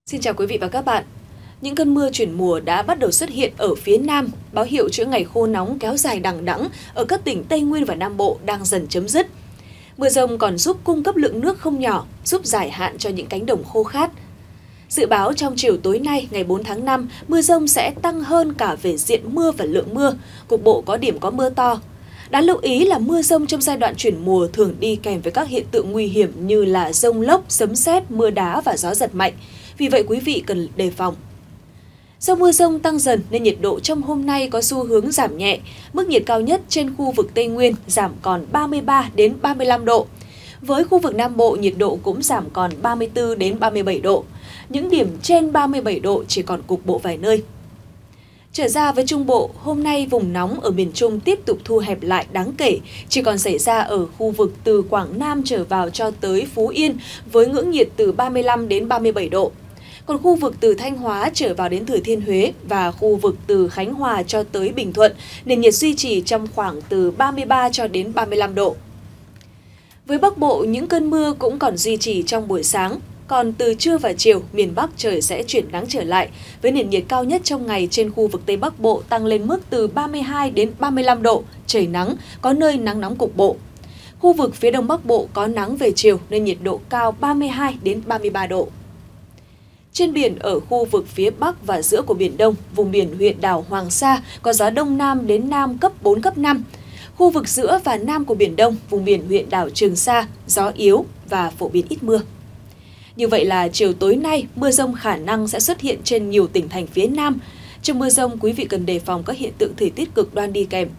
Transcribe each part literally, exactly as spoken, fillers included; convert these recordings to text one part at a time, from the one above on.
Xin chào quý vị và các bạn. Những cơn mưa chuyển mùa đã bắt đầu xuất hiện ở phía Nam, báo hiệu chuỗi ngày khô nóng kéo dài đằng đẵng ở các tỉnh Tây Nguyên và Nam Bộ đang dần chấm dứt. Mưa dông còn giúp cung cấp lượng nước không nhỏ, giúp giải hạn cho những cánh đồng khô khát. Dự báo trong chiều tối nay, ngày bốn tháng năm, mưa dông sẽ tăng hơn cả về diện mưa và lượng mưa, cục bộ có điểm có mưa to. Đáng lưu ý là mưa dông trong giai đoạn chuyển mùa thường đi kèm với các hiện tượng nguy hiểm như là dông lốc, sấm sét, mưa đá và gió giật mạnh. Vì vậy quý vị cần đề phòng. Do mưa dông tăng dần nên nhiệt độ trong hôm nay có xu hướng giảm nhẹ. Mức nhiệt cao nhất trên khu vực Tây Nguyên giảm còn ba mươi ba đến ba mươi lăm độ. Với khu vực Nam Bộ, nhiệt độ cũng giảm còn ba mươi tư đến ba mươi bảy độ. Những điểm trên ba mươi bảy độ chỉ còn cục bộ vài nơi. Trở ra với Trung Bộ, hôm nay vùng nóng ở miền Trung tiếp tục thu hẹp lại đáng kể, chỉ còn xảy ra ở khu vực từ Quảng Nam trở vào cho tới Phú Yên với ngưỡng nhiệt từ ba mươi lăm đến ba mươi bảy độ. Còn khu vực từ Thanh Hóa trở vào đến Thừa Thiên Huế và khu vực từ Khánh Hòa cho tới Bình Thuận, nền nhiệt duy trì trong khoảng từ ba mươi ba cho đến ba mươi lăm độ. Với Bắc Bộ, những cơn mưa cũng còn duy trì trong buổi sáng. Còn từ trưa và chiều, miền Bắc trời sẽ chuyển nắng trở lại, với nền nhiệt cao nhất trong ngày trên khu vực Tây Bắc Bộ tăng lên mức từ ba mươi hai đến ba mươi lăm độ, trời nắng, có nơi nắng nóng cục bộ. Khu vực phía Đông Bắc Bộ có nắng về chiều nên nhiệt độ cao ba mươi hai đến ba mươi ba độ. Trên biển ở khu vực phía Bắc và giữa của Biển Đông, vùng biển huyện đảo Hoàng Sa có gió Đông Nam đến Nam cấp bốn, cấp năm. Khu vực giữa và Nam của Biển Đông, vùng biển huyện đảo Trường Sa, gió yếu và phổ biến ít mưa. Như vậy là chiều tối nay, mưa dông khả năng sẽ xuất hiện trên nhiều tỉnh thành phía Nam. Trong mưa dông, quý vị cần đề phòng các hiện tượng thời tiết cực đoan đi kèm.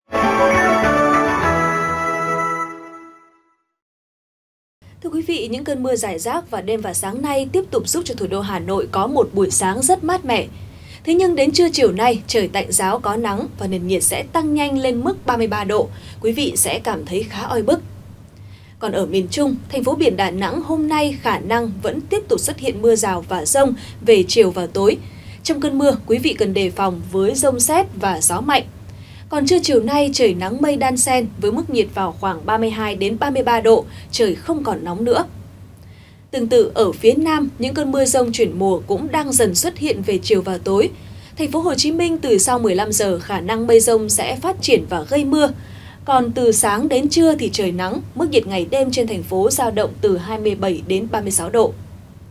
Thưa quý vị, những cơn mưa rải rác vào đêm và sáng nay tiếp tục giúp cho thủ đô Hà Nội có một buổi sáng rất mát mẻ. Thế nhưng đến trưa chiều nay, trời tạnh ráo có nắng và nền nhiệt sẽ tăng nhanh lên mức ba mươi ba độ. Quý vị sẽ cảm thấy khá oi bức. Còn ở miền Trung, thành phố biển Đà Nẵng hôm nay khả năng vẫn tiếp tục xuất hiện mưa rào và dông về chiều và tối. Trong cơn mưa, quý vị cần đề phòng với dông sét và gió mạnh. Còn trưa chiều nay trời nắng mây đan xen với mức nhiệt vào khoảng ba mươi hai đến ba mươi ba độ, trời không còn nóng nữa. Tương tự ở phía Nam, những cơn mưa dông chuyển mùa cũng đang dần xuất hiện về chiều và tối. Thành phố Hồ Chí Minh từ sau mười lăm giờ khả năng mây dông sẽ phát triển và gây mưa. Còn từ sáng đến trưa thì trời nắng, mức nhiệt ngày đêm trên thành phố dao động từ hai mươi bảy đến ba mươi sáu độ.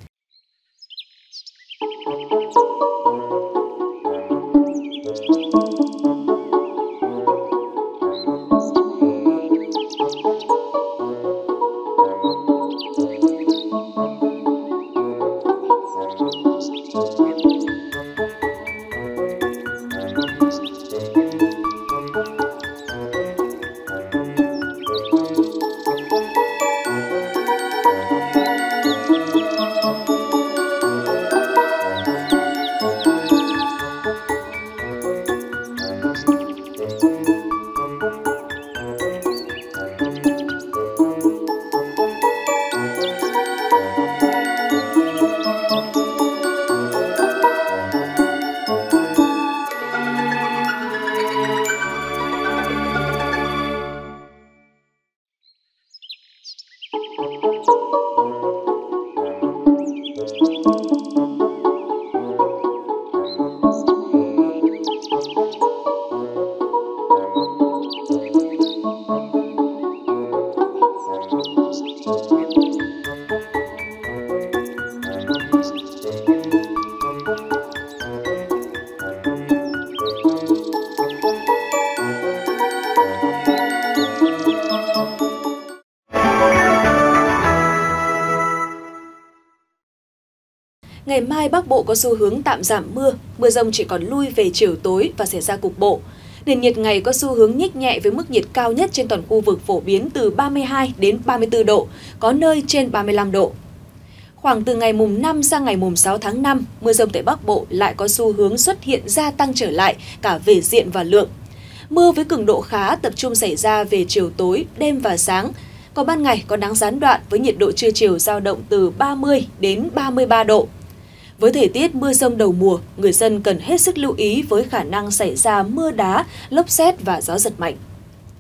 Ngày mai Bắc Bộ có xu hướng tạm giảm mưa, mưa dông chỉ còn lui về chiều tối và xảy ra cục bộ. Nền nhiệt ngày có xu hướng nhích nhẹ với mức nhiệt cao nhất trên toàn khu vực phổ biến từ ba mươi hai đến ba mươi tư độ, có nơi trên ba mươi lăm độ. Khoảng từ ngày mùng năm sang ngày mùng sáu tháng năm, mưa dông tại Bắc Bộ lại có xu hướng xuất hiện gia tăng trở lại cả về diện và lượng. Mưa với cường độ khá tập trung xảy ra về chiều tối, đêm và sáng. Còn ban ngày có nắng gián đoạn với nhiệt độ trưa chiều dao động từ ba mươi đến ba mươi ba độ. Với thời tiết mưa dông đầu mùa, người dân cần hết sức lưu ý với khả năng xảy ra mưa đá, lốc sét và gió giật mạnh.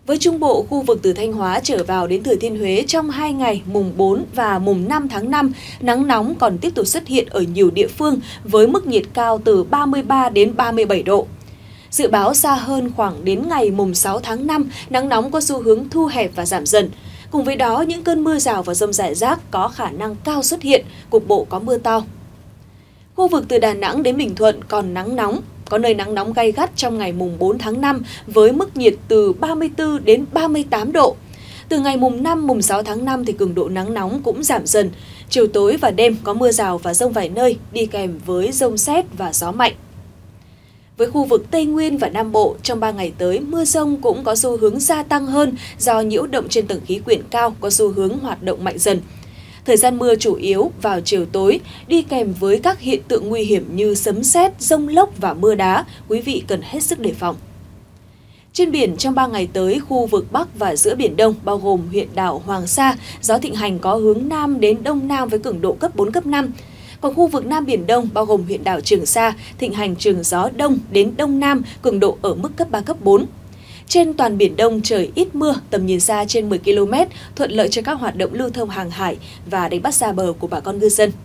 Với Trung Bộ, khu vực từ Thanh Hóa trở vào đến Thừa Thiên Huế trong hai ngày mùng bốn và mùng năm tháng năm, nắng nóng còn tiếp tục xuất hiện ở nhiều địa phương với mức nhiệt cao từ ba mươi ba đến ba mươi bảy độ. Dự báo xa hơn khoảng đến ngày mùng sáu tháng năm, nắng nóng có xu hướng thu hẹp và giảm dần. Cùng với đó, những cơn mưa rào và dông rải rác có khả năng cao xuất hiện, cục bộ có mưa to. Khu vực từ Đà Nẵng đến Bình Thuận còn nắng nóng, có nơi nắng nóng gay gắt trong ngày mùng bốn tháng năm với mức nhiệt từ ba mươi tư đến ba mươi tám độ. Từ ngày mùng năm, mùng sáu tháng năm thì cường độ nắng nóng cũng giảm dần. Chiều tối và đêm có mưa rào và dông vài nơi, đi kèm với dông sét và gió mạnh. Với khu vực Tây Nguyên và Nam Bộ, trong ba ngày tới, mưa dông cũng có xu hướng gia tăng hơn do nhiễu động trên tầng khí quyển cao có xu hướng hoạt động mạnh dần. Thời gian mưa chủ yếu vào chiều tối, đi kèm với các hiện tượng nguy hiểm như sấm sét, dông lốc và mưa đá, quý vị cần hết sức đề phòng. Trên biển, trong ba ngày tới, khu vực Bắc và giữa Biển Đông, bao gồm huyện đảo Hoàng Sa, gió thịnh hành có hướng Nam đến Đông Nam với cường độ cấp bốn, cấp năm. Còn khu vực Nam Biển Đông, bao gồm huyện đảo Trường Sa, thịnh hành trường gió Đông đến Đông Nam, cường độ ở mức cấp ba, cấp bốn. Trên toàn Biển Đông trời ít mưa, tầm nhìn xa trên mười ki lô mét, thuận lợi cho các hoạt động lưu thông hàng hải và đánh bắt xa bờ của bà con ngư dân.